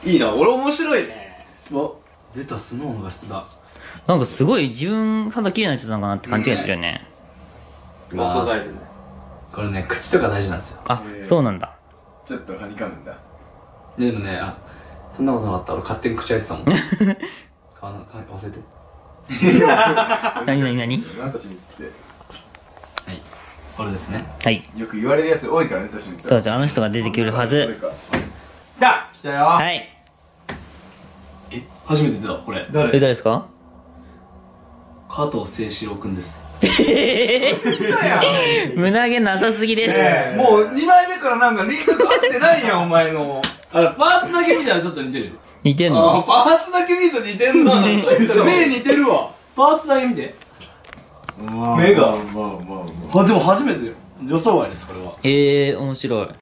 いいな、俺面白いね。出た、スノーの画質だ。 なんかすごい自分肌綺麗なやつなのかなって勘違いするよね。 若返るね。これね、口とか大事なんですよ。 あ、そうなんだ。 ちょっとはにかむんだ。 でもね、そんなことなかった。俺勝手に口開いてたもん。忘れて。 何なんとしみつってはい。これですね。 はい。 よく言われるやつ多いからね、としみつ。 そうじゃあ、あの人が出てくるはず。 来たよ。 はい。 初めて出た、これ。 誰ですか？ 加藤清志郎くんです。 胸毛なさすぎです。 もう2枚目からなんかリンクが合ってないやん、お前の。パーツだけ見たらちょっと似てる。 似てんの？ パーツだけ見ると似てんな。ちょっと目似てるわ。パーツだけ見て。目が。でも初めてよ。予想外です、これは。 面白い。